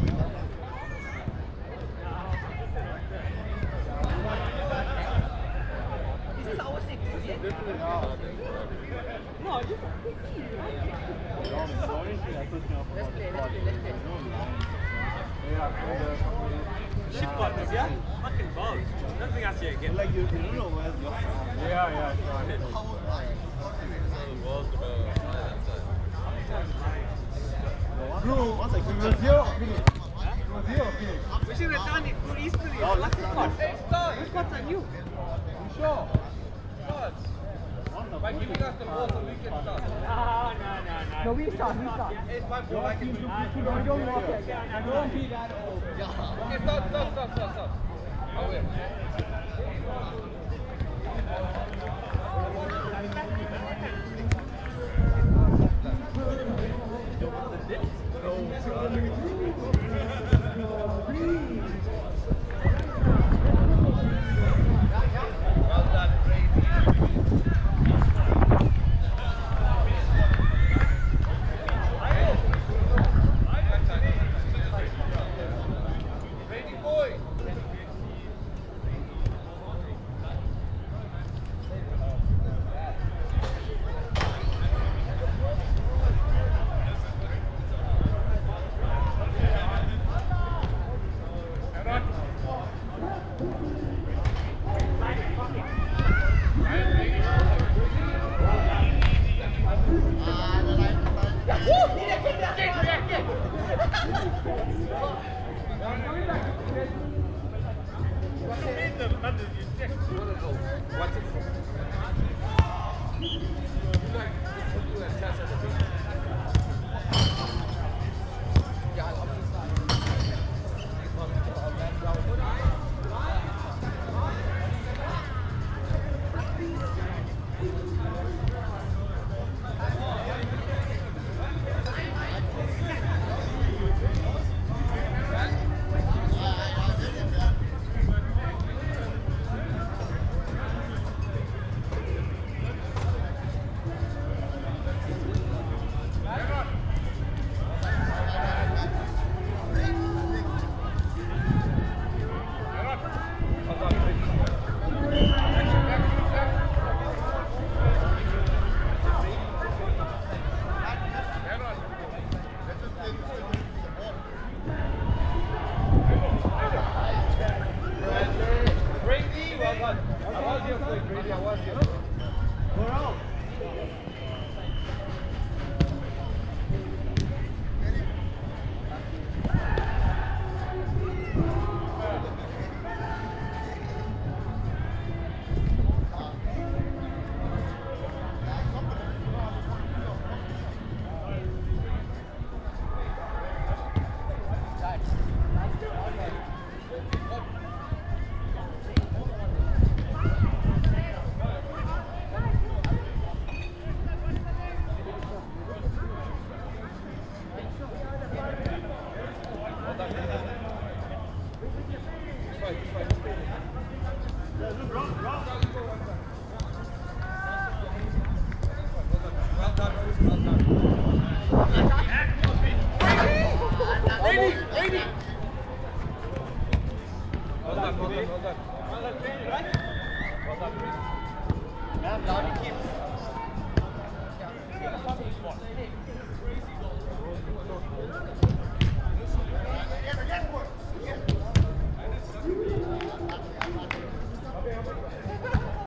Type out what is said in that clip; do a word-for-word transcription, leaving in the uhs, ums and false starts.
Shit buttons, yeah? Fucking balls. Don't think I see it again. Like you, you don't know where's your Yeah, yeah. Bro, what's like? It was here, finish. It was here, finish. We should have done it more easily. No, Like let's a run cut. it. Those cuts are new. You sure? By giving us the ball so we can start. No, no, no, no. No, we start, we start. It's my ball, I can do it. No, don't walk it again. Don't be that old. Okay, stop, stop, stop, stop, stop. Oh, wait. Well done, well done, well done.